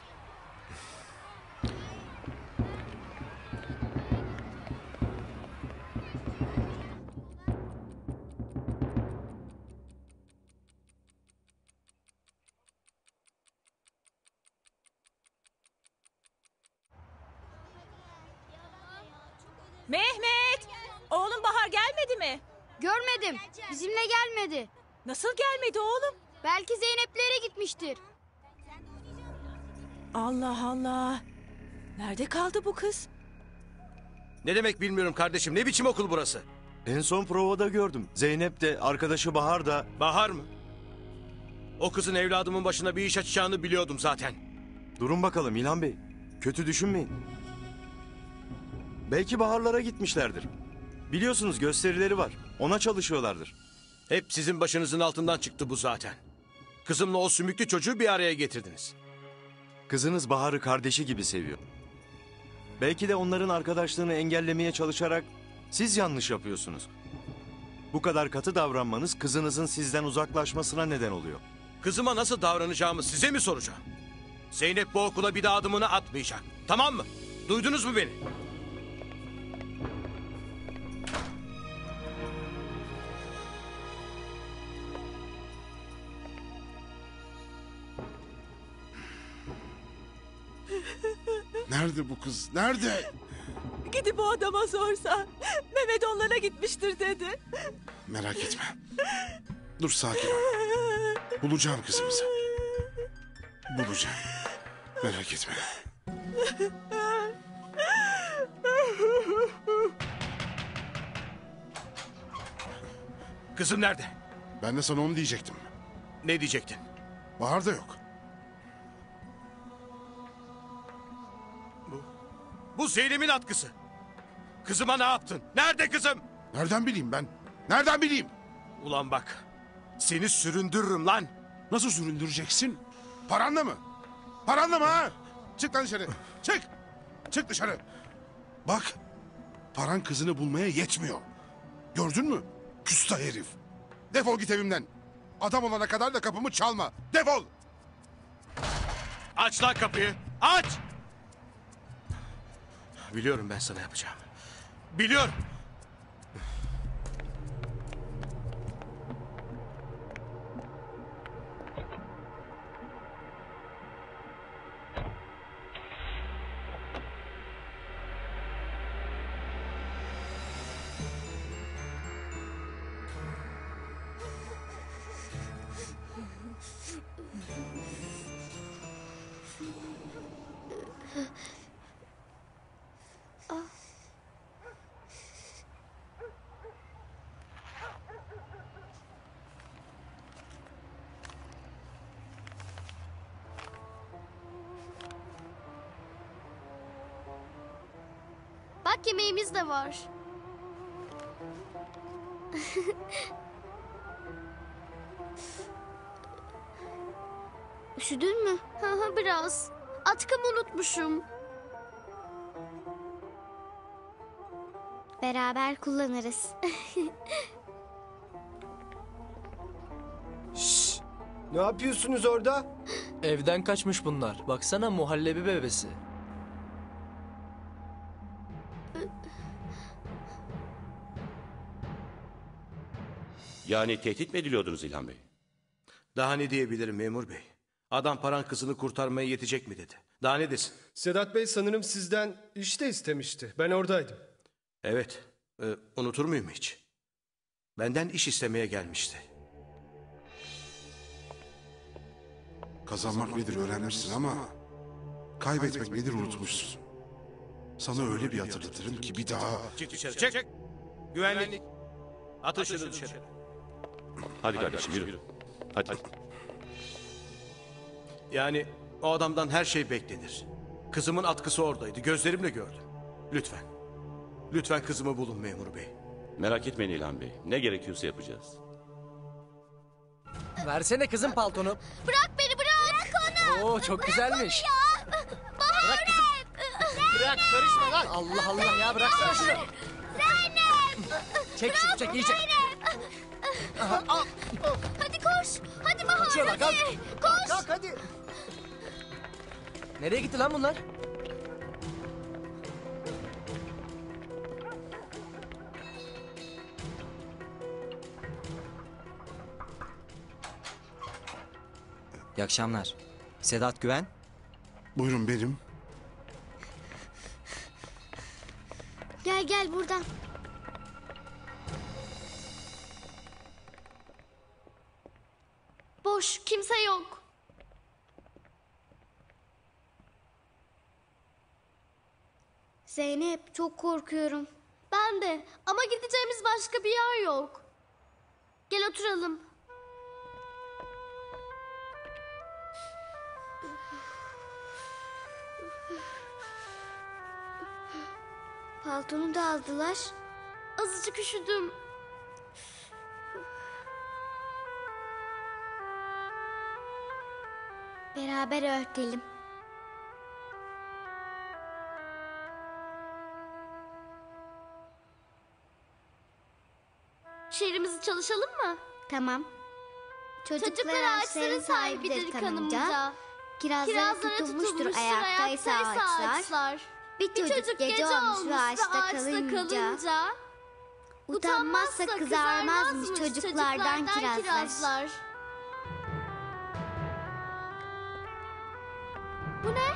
Mehmet! Oğlum Bahar gelmedi mi? Görmedim. Bizimle gelmedi. Nasıl gelmedi oğlum? Belki Zeynep'lere gitmiştir. Allah Allah. Nerede kaldı bu kız? Ne demek bilmiyorum kardeşim. Ne biçim okul burası? En son provada gördüm. Zeynep de, arkadaşı Bahar da... Bahar mı? O kızın evladımın başına bir iş açacağını biliyordum zaten. Durun bakalım İlhan Bey. Kötü düşünmeyin. Belki Baharlara gitmişlerdir. Biliyorsunuz gösterileri var. Ona çalışıyorlardır. Hep sizin başınızın altından çıktı bu zaten. Kızımla o sümüklü çocuğu bir araya getirdiniz. Kızınız Bahar'ı kardeşi gibi seviyor. Belki de onların arkadaşlığını engellemeye çalışarak siz yanlış yapıyorsunuz. Bu kadar katı davranmanız kızınızın sizden uzaklaşmasına neden oluyor. Kızıma nasıl davranacağımı size mi soracağım? Zeynep bu okula bir daha adımını atmayacak. Tamam mı? Duydunuz mu beni? Nerede bu kız? Nerede? Gidip o adama sorsa. Mehmet onlara gitmiştir dedi. Merak etme. Dur sakin ol. Bulacağım kızımızı. Bulacağım. Merak etme. Kızım nerede? Ben de sana onu diyecektim. Ne diyecektin? Bahar da yok. Bu Zeynep'in atkısı. Kızıma ne yaptın? Nerede kızım? Nereden bileyim ben? Nereden bileyim? Ulan bak. Seni süründürürüm lan. Nasıl süründüreceksin? Paranla mı? Paranla mı ha? Çık lan dışarı. Çık. Çık dışarı. Bak. Paran kızını bulmaya yetmiyor. Gördün mü? Küstah herif. Defol git evimden. Adam olana kadar da kapımı çalma. Defol. Aç lan kapıyı. Aç. Biliyorum ben sana yapacağım. Biliyorum. Bak yemeğimiz de var. Üşüdün mü? Biraz. Atkımı unutmuşum. Beraber kullanırız. Ne yapıyorsunuz orada? Evden kaçmış bunlar. Baksana muhallebi bebesi. Yani tehdit mi ediliyordunuz İlhan Bey? Daha ne diyebilirim memur bey? Adam paran kızını kurtarmaya yetecek mi dedi. Daha ne desin? Sedat Bey sanırım sizden iş de istemişti. Ben oradaydım. Evet. Unutur muyum hiç? Benden iş istemeye gelmişti. Kazanmak nedir öğrenmişsin ama kaybetmek nedir unutmuşsun. Sana öyle bir hatırlatırım ki bir daha... Çık dışarı çık. Güvenlik. Atın şunu dışarı. Hadi kardeşim yürü. Hadi. Yani o adamdan her şey beklenir. Kızımın atkısı oradaydı. Gözlerimle gördüm. Lütfen. Lütfen kızımı bulun memur bey. Merak etmeyin İlhan Bey. Ne gerekiyorsa yapacağız. Versene kızım paltonu. Bırak beni bırak. Bırak onu. Oo çok güzelmiş. Bırak kızım. Bırak karışma lan. Allah Allah ya bıraksana şunu. Zeynep. Çek şunu çek iyice. Aha, al. Hadi koş. Hadi Bahar Uçuyorlar, hadi. Koş. Kalk hadi. Nereye gitti lan bunlar? İyi akşamlar. Sedat Güven. Buyurun benim. Gel gel buradan. Boş. Kimse yok. Zeynep çok korkuyorum. Ben de. Ama gideceğimiz başka bir yer yok. Gel oturalım. Paltonu da aldılar. Azıcık üşüdüm. Beraber örtelim. Şiirimizi çalışalım mı? Tamam. Çocuklar ağaçların sahibidir kanımca. Kirazlara tutulmuştur ayaktaysa ağaçlar. Bir çocuk gece olmuş ve ağaçta kalınca. Utanmazsa kızarmazmış çocuklardan kirazlar. Bu ne?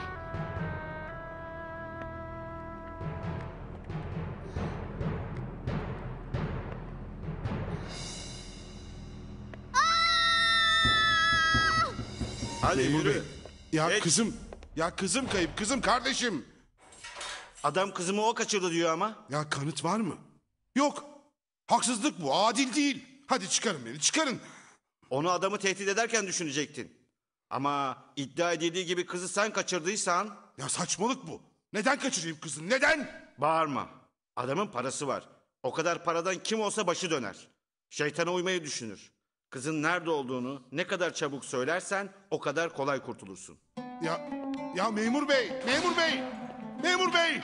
Hadi Memur yürü. Bey. Ya Geç. kızım. Ya kızım kayıp. Kızım kardeşim. Adam kızımı o kaçırdı diyor ama. Ya kanıt var mı? Yok. Haksızlık bu. Adil değil. Hadi çıkarın beni. Çıkarın. Onu adamı tehdit ederken düşünecektin. Ama iddia edildiği gibi kızı sen kaçırdıysan... Ya saçmalık bu. Neden kaçırayım kızım? Neden? Bağırma. Adamın parası var. O kadar paradan kim olsa başı döner. Şeytana uymayı düşünür. Kızın nerede olduğunu ne kadar çabuk söylersen o kadar kolay kurtulursun. Ya memur bey, memur bey, memur bey.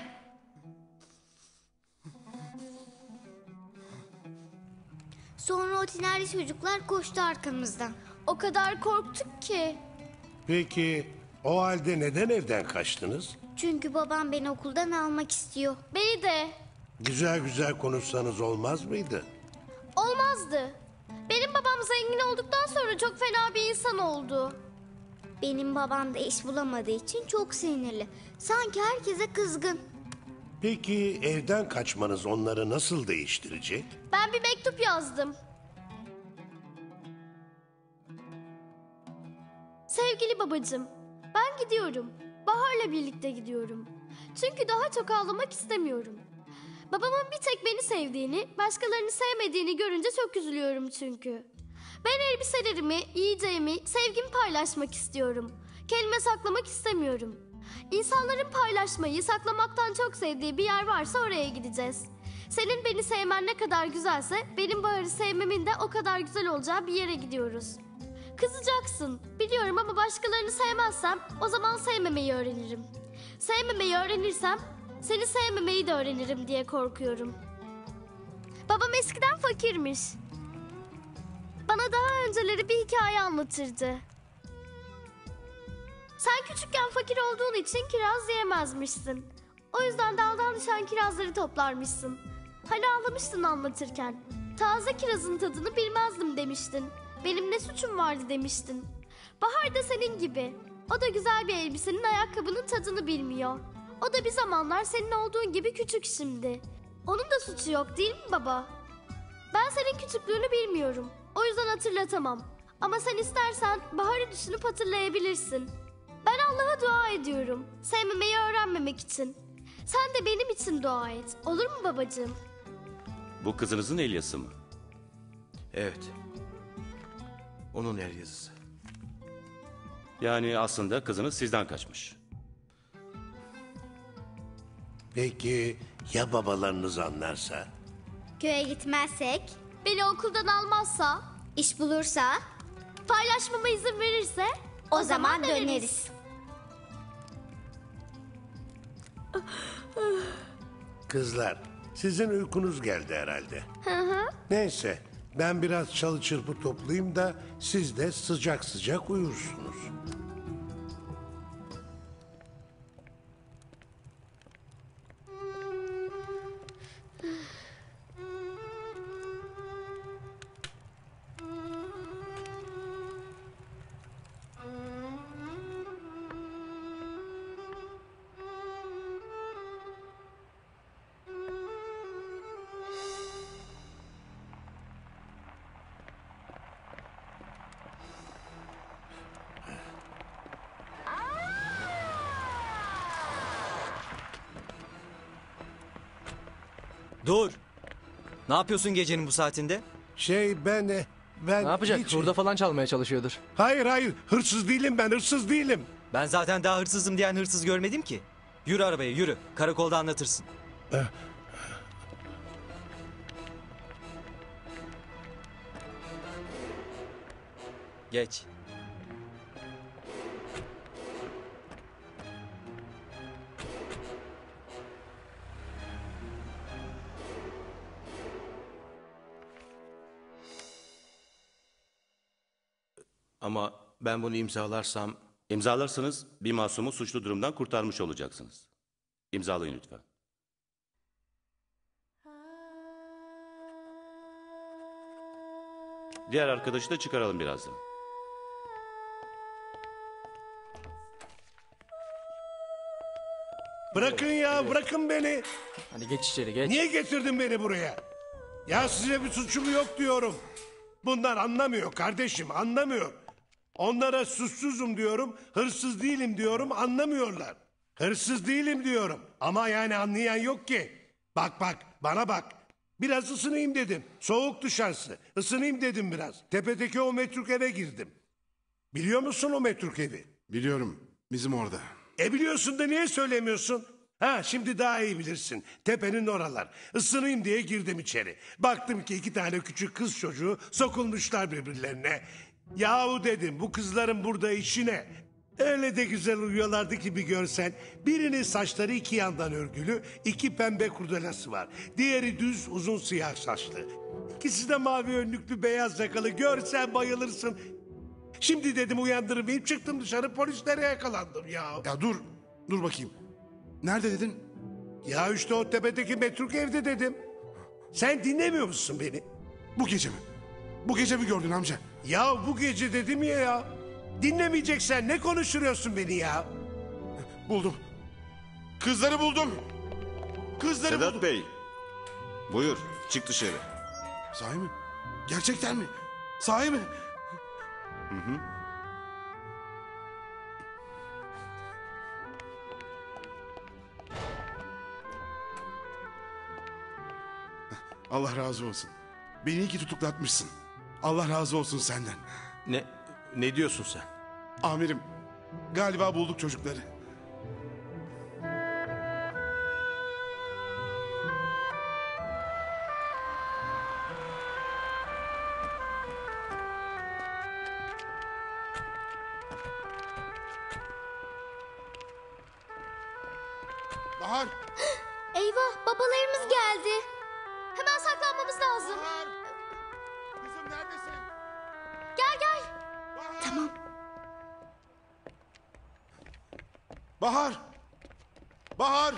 Sonra o tinerli çocuklar koştu arkamızdan. O kadar korktuk ki. Peki o halde neden evden kaçtınız? Çünkü babam beni okuldan almak istiyor. Beni de. Güzel güzel konuşsanız olmaz mıydı? Olmazdı. Benim babam zengin olduktan sonra çok fena bir insan oldu. Benim babam da iş bulamadığı için çok sinirli. Sanki herkese kızgın. Peki evden kaçmanız onları nasıl değiştirecek? Ben bir mektup yazdım. Sevgili babacığım, ben gidiyorum. Bahar'la birlikte gidiyorum. Çünkü daha çok ağlamak istemiyorum. Babamın bir tek beni sevdiğini, başkalarını sevmediğini görünce çok üzülüyorum çünkü. Ben elbiselerimi, yiyeceğimi, sevgimi paylaşmak istiyorum. Kelime saklamak istemiyorum. İnsanların paylaşmayı, saklamaktan çok sevdiği bir yer varsa oraya gideceğiz. Senin beni sevmen ne kadar güzelse, benim Bahar'ı sevmemin de o kadar güzel olacağı bir yere gidiyoruz. Kızacaksın, biliyorum ama başkalarını sevmezsem o zaman sevmemeyi öğrenirim. Sevmemeyi öğrenirsem seni sevmemeyi de öğrenirim diye korkuyorum. Babam eskiden fakirmiş. Bana daha önceleri bir hikaye anlatırdı. Sen küçükken fakir olduğun için kiraz yiyemezmişsin. O yüzden daldan düşen kirazları toplarmışsın. Hani ağlamıştın anlatırken. Taze kirazın tadını bilmezdim demiştin. Benim ne suçum vardı demiştin. Bahar da senin gibi. O da güzel bir elbisenin, ayakkabının tadını bilmiyor. O da bir zamanlar senin olduğun gibi küçük şimdi. Onun da suçu yok değil mi baba? Ben senin küçüklüğünü bilmiyorum. O yüzden hatırlatamam. Ama sen istersen Bahar'ı düşünüp hatırlayabilirsin. Ben Allah'a dua ediyorum. Sevmemeyi öğrenmemek için. Sen de benim için dua et. Olur mu babacığım? Bu kızınızın el yazısı mı? Evet. Onun el yazısı. Yani aslında kızınız sizden kaçmış. Peki ya babalarınız anlarsa? Köye gitmezsek, Beni okuldan almazsa, iş bulursa paylaşmama izin verirse o zaman döneriz. Kızlar, sizin uykunuz geldi herhalde. Neyse, ben biraz çalı çırpı toplayayım da siz de sıcak sıcak uyursunuz. Dur. Ne yapıyorsun gecenin bu saatinde? Ben Ne yapacak? hiç- Hurda falan çalmaya çalışıyordur. Hayır, hırsız değilim ben, hırsız değilim. Ben zaten daha hırsızım diyen hırsız görmedim ki. Yürü arabaya yürü. Karakolda anlatırsın. Geç. Ama ben bunu imzalarsam... İmzalarsanız bir masumu suçlu durumdan kurtarmış olacaksınız. İmzalayın lütfen. Diğer arkadaşı da çıkaralım birazdan. Bırakın ya, bırakın beni. Hadi geç içeri geç. Niye getirdin beni buraya? Ya size bir suçum yok diyorum. Bunlar anlamıyor kardeşim, anlamıyor. Onlara suçsuzum diyorum, hırsız değilim diyorum, anlamıyorlar. Hırsız değilim diyorum ama yani anlayan yok ki. Bak, bana bak. Biraz ısınayım dedim. Soğuk dışarısı. Isınayım dedim biraz. Tepedeki o metruk eve girdim. Biliyor musun o metruk evi? Biliyorum. Bizim orada. Biliyorsun da niye söylemiyorsun? Ha şimdi daha iyi bilirsin. Tepenin oralar. Isınayım diye girdim içeri. Baktım ki 2 tane küçük kız çocuğu sokulmuşlar birbirlerine. Yahu dedim bu kızların burada işi ne? Öyle de güzel uyuyorlardı ki bir görsen. Birinin saçları 2 yandan örgülü, 2 pembe kurdelası var. Diğeri düz uzun siyah saçlı. İkisi de mavi önlüklü beyaz yakalı. Görsen bayılırsın. Şimdi dedim uyandırmayayım, çıktım dışarı, polislere yakalandım ya. Ya dur bakayım. Nerede dedin? Ya işte o tepedeki metruk evde dedim. Sen dinlemiyor musun beni? Bu gece mi? Bu gece mi gördün amca? Ya bu gece dedim ya. Dinlemeyeceksen ne konuşturuyorsun beni ya? Buldum. Kızları buldum. Kızları Sedat buldum. Bey, buyur çık dışarı. Sahi mi? Gerçekten mi? Sahi mi? Hı hı. Allah razı olsun. Beni iyi ki tutuklatmışsın. Allah razı olsun senden. Ne diyorsun sen? Amirim, galiba bulduk çocukları. Bahar! Eyvah, babalarımız geldi. Hemen saklanmamız lazım. Bahar! Kızım neredesin? Gel gel. Bahar! Tamam. Bahar! Bahar!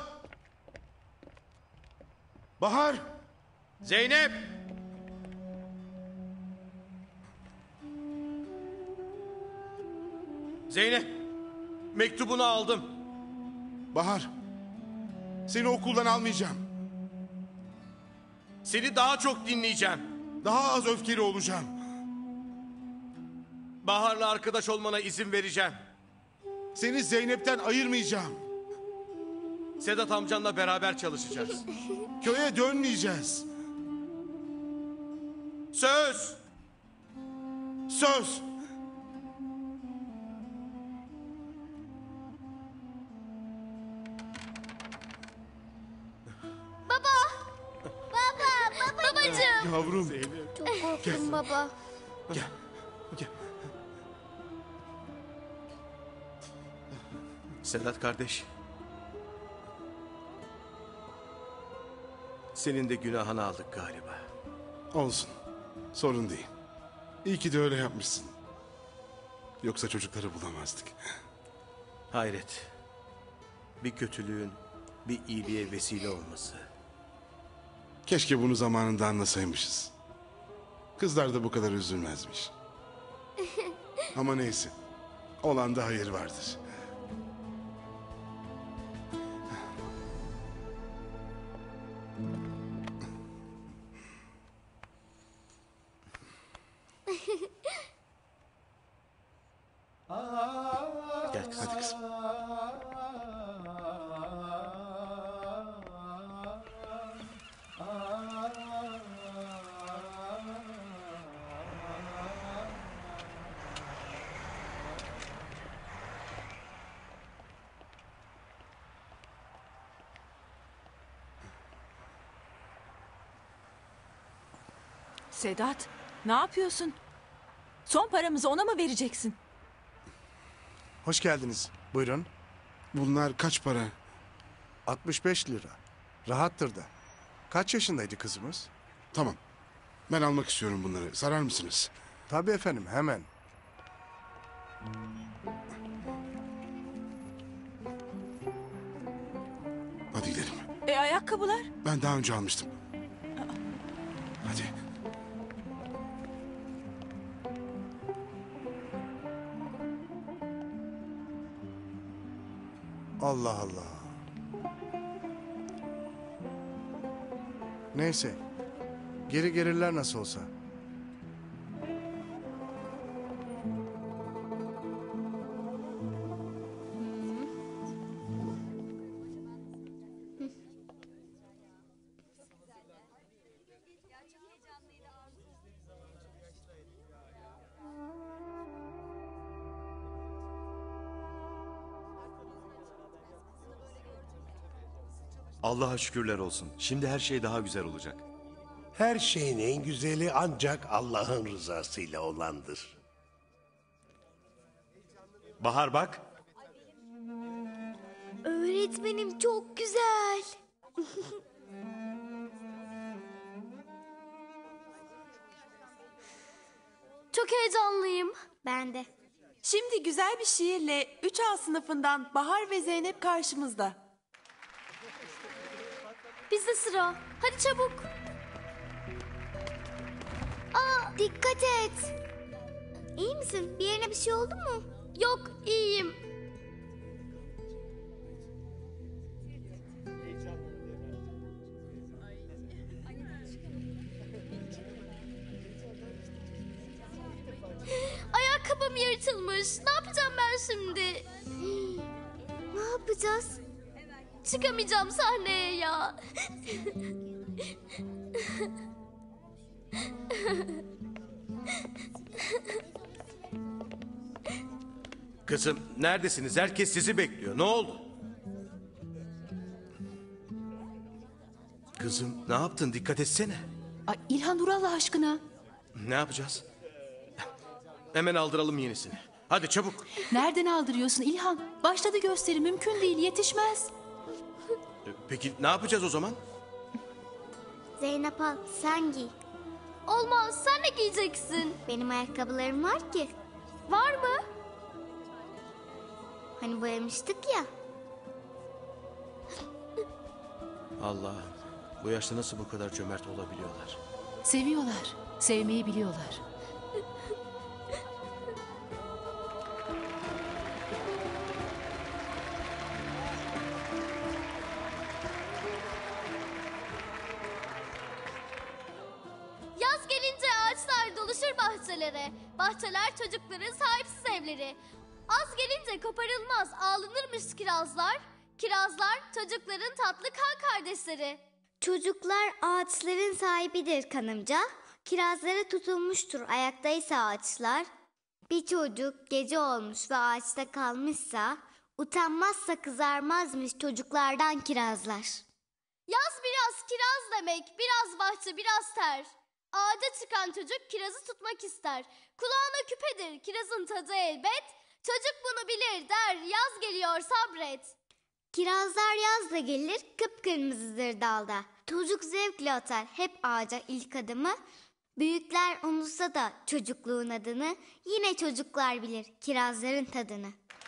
Bahar! Zeynep! Zeynep! Mektubunu aldım. Bahar! Seni okuldan almayacağım. Seni daha çok dinleyeceğim. Daha az öfkeli olacağım. Bahar'la arkadaş olmana izin vereceğim. Seni Zeynep'ten ayırmayacağım. Sedat amcanla beraber çalışacağız. Köye dönmeyeceğiz. Söz! Söz! Babacığım. Yavrum. Çok korktum baba. Gel. Gel. Sedat kardeş. Senin de günahını aldık galiba. Olsun. Sorun değil. İyi ki de öyle yapmışsın. Yoksa çocukları bulamazdık. Hayret. Bir kötülüğün bir iyiliğe vesile olması. Keşke bunu zamanında anlasaymışız. Kızlar da bu kadar üzülmezmiş. Ama neyse. Olanda hayır vardır. Gel kızım. Hadi kızım. Sedat, ne yapıyorsun? Son paramızı ona mı vereceksin? Hoş geldiniz. Buyurun. Bunlar kaç para? 65 lira. Rahattır da. Kaç yaşındaydı kızımız? Tamam. Ben almak istiyorum bunları. Sarar mısınız? Tabii efendim, hemen. Hadi gidelim. Ayakkabılar? Ben daha önce almıştım. Hadi. Allah Allah. Neyse. Geri gelirler nasıl olsa. Allah'a şükürler olsun. Şimdi her şey daha güzel olacak. Her şeyin en güzeli ancak Allah'ın rızasıyla olandır. Bahar bak. Öğretmenim çok güzel. Çok heyecanlıyım. Ben de. Şimdi güzel bir şiirle 3A sınıfından Bahar ve Zeynep karşımızda. Bizde sıra. Hadi çabuk. Dikkat et. İyi misin? Bir yerine bir şey oldu mu? Yok, iyiyim. Ayakkabım yırtılmış. Ne yapacağım ben şimdi? Ne yapacağız? Çıkamayacağım sahneye ya. Kızım neredesiniz? Herkes sizi bekliyor. Ne oldu? Kızım ne yaptın? Dikkat etsene. Ay İlhan dur Allah aşkına. Ne yapacağız? Hemen aldıralım yenisini. Hadi çabuk. Nereden aldırıyorsun İlhan? Başladı gösteri, mümkün değil, yetişmez. Peki ne yapacağız o zaman? Zeynep al, sen giy. Olmaz, sen ne giyeceksin? Benim ayakkabılarım var ki. Var mı? Hani boyamıştık ya. Allah'ım, bu yaşta nasıl bu kadar cömert olabiliyorlar? Seviyorlar, sevmeyi biliyorlar. Yaz gelince ağaçlar doluşur bahçelere. Bahçeler çocukların sahipsiz evleri. Az gelince koparılmaz ağlanırmış kirazlar. Kirazlar çocukların tatlı kan kardeşleri. Çocuklar ağaçların sahibidir kanımca. Kirazlara tutulmuştur ayaktaysa ağaçlar. Bir çocuk gece olmuş ve ağaçta kalmışsa, utanmazsa kızarmazmış çocuklardan kirazlar. Yaz biraz kiraz demek, biraz bahçe biraz ter. Ağaca çıkan çocuk kirazı tutmak ister. Kulağına küpedir kirazın tadı elbet. Çocuk bunu bilir der, yaz geliyor sabret. Kirazlar yazda gelir, kıpkırmızıdır dalda. Çocuk zevkle atar hep ağaca ilk adımı. Büyükler unutsa da çocukluğun adını, yine çocuklar bilir kirazların tadını.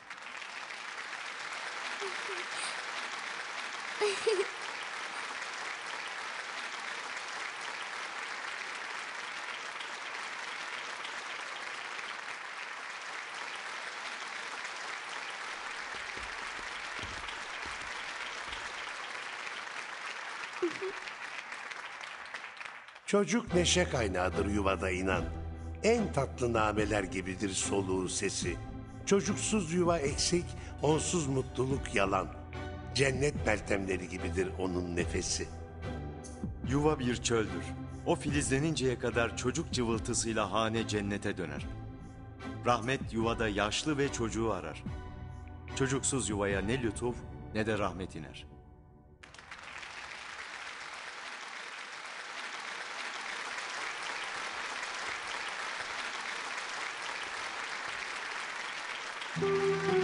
Çocuk neşe kaynağıdır yuvada inan. En tatlı nameler gibidir soluğu sesi. Çocuksuz yuva eksik, onsuz mutluluk yalan. Cennet meltemleri gibidir onun nefesi. Yuva bir çöldür. O filizleninceye kadar çocuk cıvıltısıyla hane cennete döner. Rahmet yuvada yaşlı ve çocuğu arar. Çocuksuz yuvaya ne lütuf ne de rahmet iner. Müzik